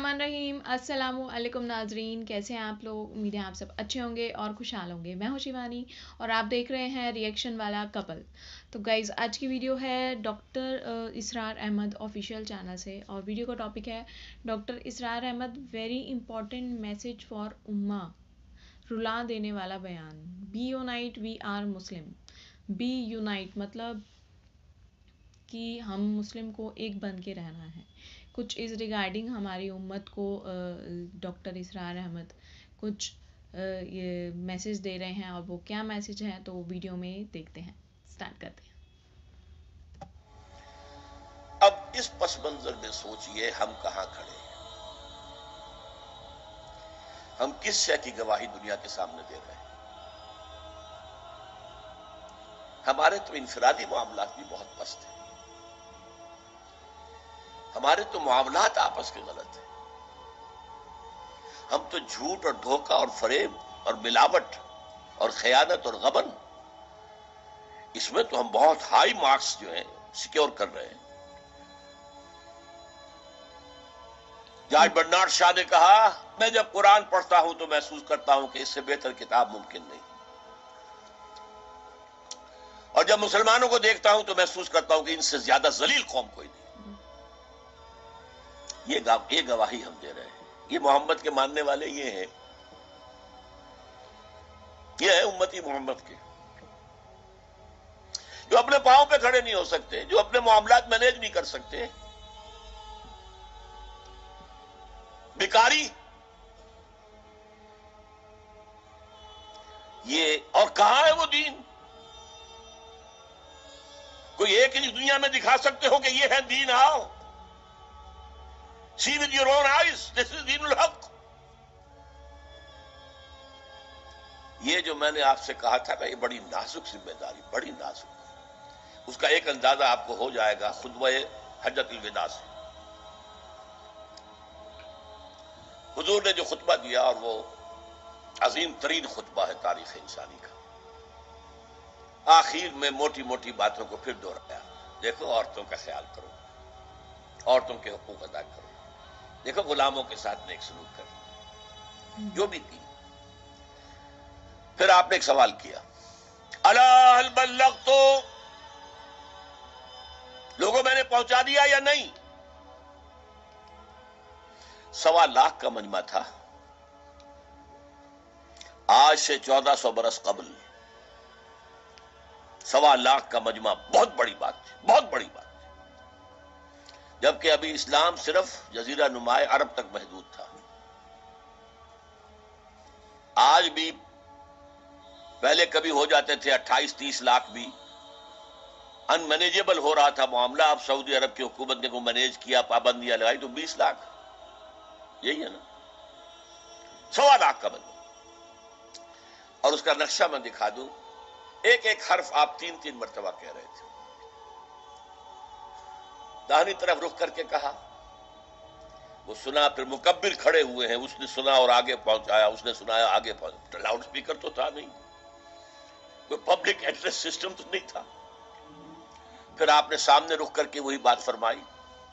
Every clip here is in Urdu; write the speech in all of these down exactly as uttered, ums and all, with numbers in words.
बिस्मिल्लाहिर्रहमानिर्रहीम। अस्सलामु अलैकुम नाजरीन, कैसे हैं आप लोग? उम्मीद है आप सब अच्छे होंगे और खुशहाल होंगे। मैं हूं शिवानी और आप देख रहे हैं रिएक्शन वाला कपल। तो गाइज़, आज की वीडियो है doctor Israr Ahmed official channel से और वीडियो का टॉपिक है doctor Israr Ahmed very important message for उम्मा, रुला देने वाला बयान। Be unite we are Muslim. Be unite मतलब कि हम मुस्लिम को एक बन के रहना है। कुछ इस रिगार्डिंग हमारी उम्मत को डॉक्टर इसरार अहमद कुछ आ, ये मैसेज दे रहे हैं और वो क्या मैसेज है तो वीडियो में देखते हैं। स्टार्ट करते हैं। अब इस पस मंजर में सोचिए हम कहां खड़े हैं, हम किस शय की गवाही दुनिया के सामने दे रहे हैं। हमारे तो इंफरादी मामलात भी बहुत पस्त हैं, हमारे तो मामलात आपस के गलत हैं। हम तो झूठ और धोखा और फरेब और मिलावट और खयानत और गबन, इसमें तो हम बहुत हाई मार्क्स जो हैं सिक्योर कर रहे हैं। जॉर्ज बर्नार्ड शॉ ने कहा, मैं जब कुरान पढ़ता हूं तो महसूस करता हूं कि इससे बेहतर किताब मुमकिन नहीं, और जब मुसलमानों को देखता हूं तो महसूस करता हूं कि इनसे ज्यादा जलील कौम कोई नहीं। ये ये गवाही हम दे रहे हैं। ये मोहम्मद के मानने वाले ये हैं, ये है उम्मती मोहम्मद के, जो अपने पांव पे खड़े नहीं हो सकते, जो अपने मामलात मैनेज नहीं कर सकते, भिखारी। ये और कहां है वो दीन? कोई एक ही दुनिया में दिखा सकते हो कि ये है दीन? आओ, see with your own eyes, this is दीनुल हक। ये जो मैंने आपसे कहा था ना, ये बड़ी नाजुक जिम्मेदारी, बड़ी नाजुक। उसका एक अंदाजा आपको हो जाएगा खुतबे हज्जतुल विदा से। हुजूर ने जो खुतबा दिया, और वो अजीम तरीन खुतबा है तारीख इंसानी का। आखिर में मोटी मोटी बातों को फिर दोहराया। देखो, औरतों का ख्याल करो, औरतों के हुकूक अदा करो, देखो गुलामों के साथ नेक सलूक करो, जो भी की। फिर आपने एक सवाल किया, अला हल बल्लगतु, लोगों मैंने पहुंचा दिया या नहीं? सवा लाख का मजमा था। आज से चौदह सौ बरस कबल सवा लाख का मजमा बहुत बड़ी बात थी, बहुत बड़ी बात थी। जबकि अभी इस्लाम सिर्फ जजीरा नुमाए अरब तक महदूद था। आज भी पहले कभी हो जाते थे अट्ठाईस तीस लाख, भी अनमैनेजेबल हो रहा था मामला। अब सऊदी अरब की हुकूमत ने को मैनेज किया, पाबंदियां लगाई तो बीस लाख, यही है ना, सवा लाख का बंदा। और उसका नक्शा मैं दिखा दूं, एक एक हर्फ आप तीन तीन मरतबा कह रहे थे। दाहिनी तरफ रुख करके कहा, वो सुना, फिर मुकब्बिर खड़े हुए हैं, उसने सुना और आगे पहुंचाया, उसने सुनाया आगे पहुंचाया। लाउड स्पीकर तो था नहीं, कोई पब्लिक एड्रेस सिस्टम तो नहीं था। फिर आपने सामने रुख करके वही बात फरमाई,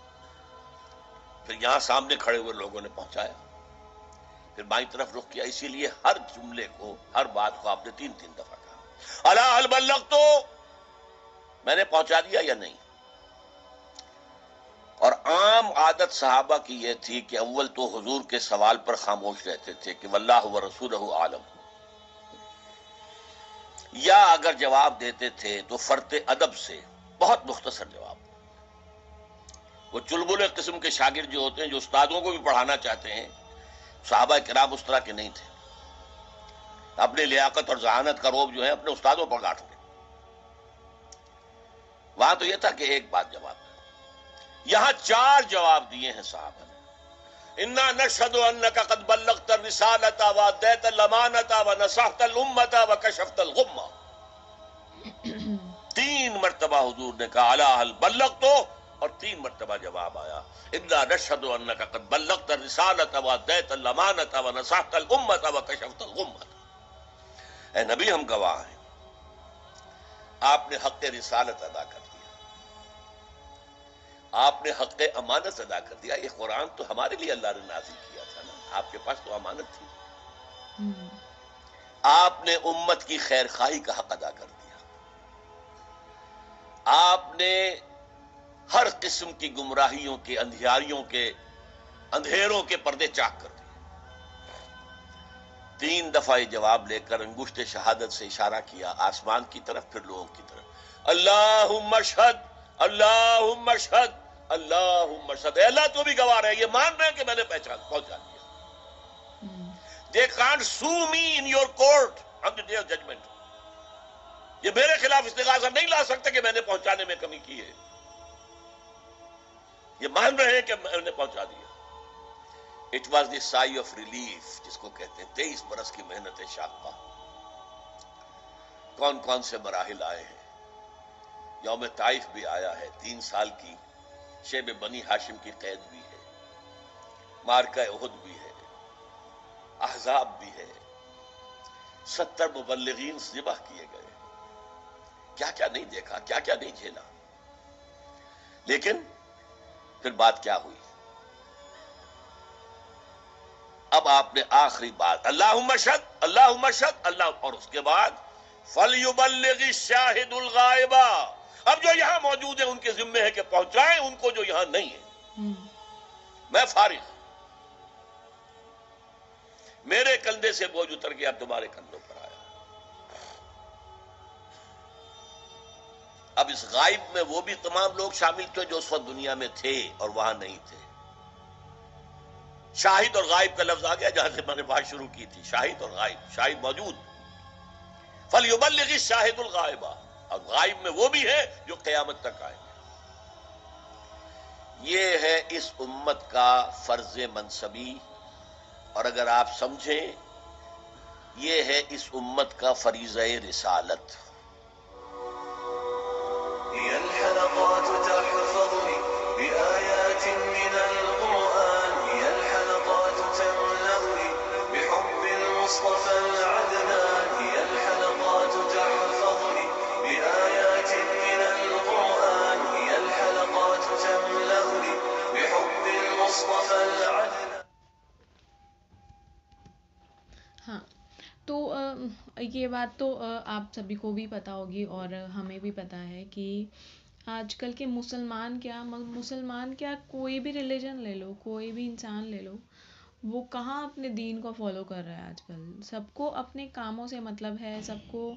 फिर यहां सामने खड़े हुए लोगों ने पहुंचाया, फिर बाईं तरफ रुख किया। इसीलिए हर जुमले को, हर बात को आपने तीन तीन दफा कहा, अला हल बल्लगतु, मैंने पहुंचा दिया या नहीं? और आम आदत सहाबा की यह थी कि अव्वल तो हुजूर के सवाल पर खामोश रहते थे कि वल्लाहु व रसूलहु आलम, या अगर जवाब देते थे तो फरते अदब से बहुत मुख्तसर जवाब। वो चुलबुले किस्म के शागिर्द जो होते हैं, जो उस्तादों को भी पढ़ाना चाहते हैं, सहाबा किराम उस तरह के नहीं थे। अपनी लियाकत और जहानत का रोब जो है अपने उस्तादों पर गांठते। वहां तो यह था कि एक बात जवाब, यहां चार जवाब दिए हैं साहबा ने। इन्ना नशहदु अन्नका क़द बल्लगत रिसालता व अद्दैतल अमानता व नसहतल उम्मता व कशफ्तल गुम्मा। तीन मर्तबा हुजूर ने कहा अला हल बल्लगतु, और तीन मर्तबा जवाब आया, इन्ना नशहदु अन्नका क़द बल्लगत रिसालता व अद्दैतल अमानता व नसहतल उम्मता व कशफ्तल गुम्मा। ऐ नबी, हम गवाह हैं, आपने हक़ रिसालत अदा कर दिया, آپ نے حق امانت ادا کر دیا. یہ قرآن تو ہمارے لیے اللہ نے نازل کیا تھا نا, آپ کے پاس تو امانت تھی. آپ نے امت کی خیر خواہی کا حق ادا کر دیا. آپ نے ہر قسم کی گمراہیوں کے, اندھیاریوں کے, اندھیروں کے پردے چاک کر دیے. تین دفعہ جواب لے کر انگشت شہادت سے اشارہ کیا آسمان کی طرف, پھر لوگوں کی طرف. اللہم اشہد, اللہم اشہد, اللہم اشہد. اے اللہ تو بھی گواہ ہے, یہ مان رہے ہیں کہ میں نے پہچان پہنچا دیا. They can't sue me in your court on the day of judgment. یہ میرے خلاف استغاثہ نہیں لا سکتے کہ میں نے پہنچانے میں کمی کی ہے. یہ مان رہے ہیں کہ میں نے پہنچا دیا. It was the sigh of relief جس کو کہتے ہیں تیئیس برس کی محنت شاقہ. کون کون سے مراحل آئے ہیں. یوم طائف بھی آیا ہے, تین سال کی شیب بنی ہاشم کی قید بھی ہے, معرکہ احد بھی ہے, احزاب بھی ہے, ستر مبلغین ذبح کیے گئے. کیا کیا نہیں دیکھا, کیا کیا نہیں جھیلا. لیکن پھر بات کیا ہوئی. اب آپ نے آخری بات اللہم اشہد, اللہم اشہد, اللہ, اور اس کے بعد فَلْيُبَلِّغِ الشَّاهِدُ الْغَائِبَ. اب جو یہاں موجود ہیں ان کے ذمے ہے کہ پہنچائیں ان کو جو یہاں نہیں ہے. میں فارغ, میرے کندھے سے بوجھ اتر گیا, اب تمہارے کندھوں پر آیا. اب اس غائب میں وہ بھی تمام لوگ شامل تھے جو اس وقت دنیا میں تھے اور وہاں نہیں تھے. شاہد اور غائب کا لفظ آ گیا جہاں سے میں نے بات شروع کی تھی. شاہد اور غائب, شاہد موجود, فَلْيُبَلِّغِ الشَّاهِدُ الْغَائِبَ. اب غائب میں وہ بھی ہے جو قیامت تک آئے. یہ ہے اس امت کا فرض منصبی, اور اگر آپ سمجھیں یہ ہے اس امت کا فریضہ رسالت. هي الحلقات تحفظني بآيات من القرآن, هي الحلقات تملأني بحب المصطفى العدنان, هي الحلقات تحفظني بآيات من القرآن, هي الحلقات تملأني بحب المصطفى العدنان. ہاں, تو یہ بات تو آپ سبھی کو بھی پتہ ہوگی اور ہمیں بھی پتہ ہے کہ آج کل کے مسلمان کیا مسلمان کیا کوئی بھی ریلیجن لے لو, کوئی بھی انسان لے لو, وہ کہاں اپنے دین کو فالو کر رہا ہے آج کل. سب کو اپنے کاموں سے مطلب ہے, سب کو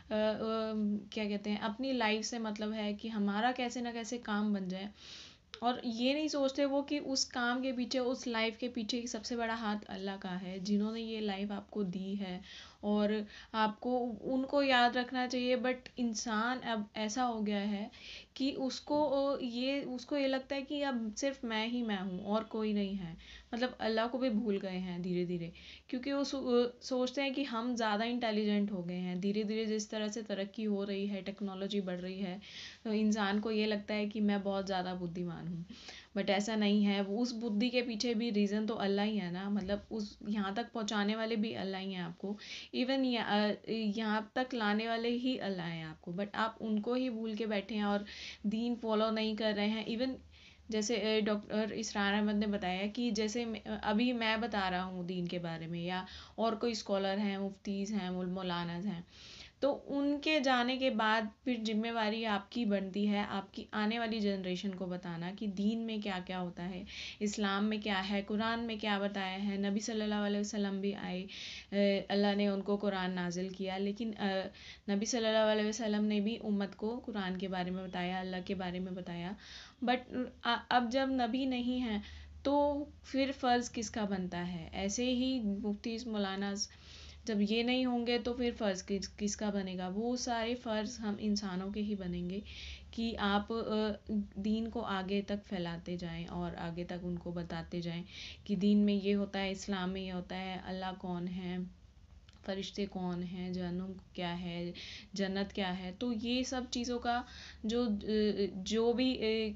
کیا کہتے ہیں اپنی لائف سے مطلب ہے کہ ہمارا کیسے نہ کیسے کام بن جائے. اور یہ نہیں سوچتے وہ کہ اس کام کے پیچھے, اس لائف کے پیچھے سب سے بڑا ہاتھ اللہ کا ہے, جنہوں نے یہ لائف آپ کو دی ہے, اور آپ کو ان کو یاد رکھنا چاہیے. بٹ انسان اب ایسا ہو گیا ہے کہ اس کو یہ اس کو یہ لگتا ہے کہ اب صرف میں ہی میں ہوں اور کوئی نہیں ہے. مطلب اللہ کو بھی بھول گئے ہیں دھیرے دھیرے, کیونکہ وہ سوچتے ہیں کہ ہم زیادہ انٹیلیجنٹ ہو گئے ہیں. دھیرے دھیرے جس طرح سے ترقی ہو رہی ہے, ٹیکنالوجی بڑھ رہی ہے, تو انسان کو یہ لگتا ہے کہ میں بہت زیادہ بدھیمان ہوں. بٹ ایسا نہیں ہے. اس بدھی کے پیچھے بھی ریزن تو اللہ ہی ہے نا. مطلب اس یہاں تک پہنچانے والے بھی اللہ ہی ہیں آپ کو, ایون یہاں تک لانے والے ہی اللہ ہیں آپ کو. بٹ آپ ان کو ہی بھول کے بیٹھے ہیں اور دین فالو نہیں کر رہے ہیں. ایون جیسے ڈاکٹر اسرار احمد نے بتایا کہ جیسے ابھی میں بتا رہا ہوں دین کے بارے میں, یا اور کوئی اسکالر ہیں, مفتیز ہیں, مولاناز ہیں, تو ان کے جانے کے بعد پھر ذمہ داری آپ کی بنتی ہے آپ کی آنے والی جنریشن کو بتانا کہ دین میں کیا کیا ہوتا ہے, اسلام میں کیا ہے, قرآن میں کیا بتایا ہے. نبی صلی اللہ علیہ وسلم بھی آئے, اللہ نے ان کو قرآن نازل کیا, لیکن نبی صلی اللہ علیہ وسلم نے بھی امت کو قرآن کے بارے میں بتایا, اللہ کے بارے میں بتایا. بٹ اب جب نبی نہیں ہیں تو پھر فرض کس کا بنتا ہے. ایسے ہی مفتی مولانا جب یہ نہیں ہوں گے تو پھر فرض کس کس کا بنے گا. وہ سارے فرض ہم انسانوں کے ہی بنیں گے کہ آپ دین کو آگے تک پھیلاتے جائیں اور آگے تک ان کو بتاتے جائیں کہ دین میں یہ ہوتا ہے, اسلام میں یہ ہوتا ہے, اللہ کون ہے, فرشتے کون ہیں, جہنم کیا ہے, جنت کیا ہے. تو یہ سب چیزوں کا جو جو بھی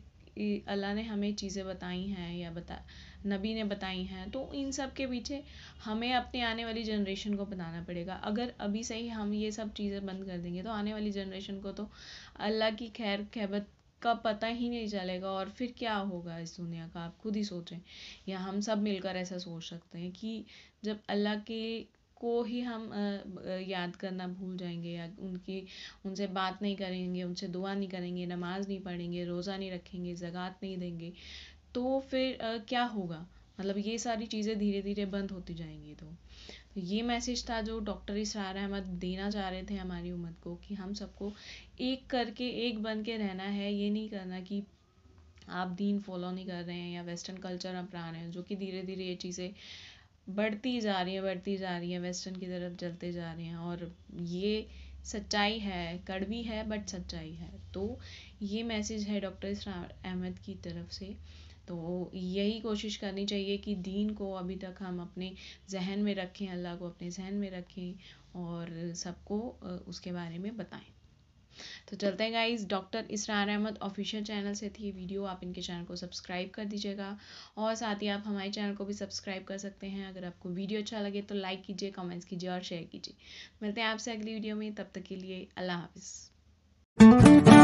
اللہ نے ہمیں چیزیں بتائی ہیں یا بتا نبی نے بتائی ہیں, تو ان سب کے پیچھے ہمیں اپنے آنے والی جنریشن کو بتانا پڑے گا. اگر ابھی سے ہی ہم یہ سب چیزیں بند کر دیں گے تو آنے والی جنریشن کو تو اللہ کی خیر خیبت کا پتہ ہی نہیں چلے گا، اور پھر کیا ہوگا اس دنیا کا آپ خود ہی سوچیں. یا ہم سب مل کر ایسا سوچ سکتے ہیں کہ جب اللہ کے کو ہی ہم یاد کرنا بھول جائیں گے، یا ان کی ان سے بات نہیں کریں گے، ان سے دعا نہیں کریں گے، نماز نہیں پڑھیں گے، روزہ نہیں رکھیں گے، زکوٰۃ نہیں دیں گے، تو پھر کیا ہوگا؟ مطلب یہ ساری چیزیں دھیرے دھیرے بند ہوتی جائیں گی. تو یہ میسج تھا جو ڈاکٹر اسرار احمد دینا چاہ رہے تھے ہماری امت کو، کہ ہم سب کو ایک کر کے ایک بن کے رہنا ہے. یہ نہیں کرنا کہ آپ دین فالو نہیں کر رہے ہیں یا ویسٹرن کلچر اپنا رہے ہیں، جو کہ دھیرے دھیرے یہ چیزیں بڑھتی جا رہی ہیں بڑھتی جا رہی ہیں ویسٹرن کی طرف چلتے جا رہے ہیں. اور یہ سچائی ہے، کڑوی ہے بٹ سچائی ہے. تو یہ میسج ہے ڈاکٹر اسرار احمد کی طرف سے. تو یہی کوشش کرنی چاہیے کہ دین کو ابھی تک ہم اپنے ذہن میں رکھیں، اللہ کو اپنے ذہن میں رکھیں، اور سب کو اس کے بارے میں بتائیں. تو چلتے ہیں guys, doctor Israr Ahmed official channel سے تھی یہ ویڈیو. آپ ان کے چینل کو سبسکرائب کر دیجیے گا، اور ساتھ ہی آپ ہمارے چینل کو بھی سبسکرائب کر سکتے ہیں. اگر آپ کو ویڈیو اچھا لگے تو لائک کیجیے، کامنٹس کیجیے اور شیئر کیجیے. ملتے ہیں آپ سے اگلی ویڈیو میں، تب تک کے لیے اللہ حافظ.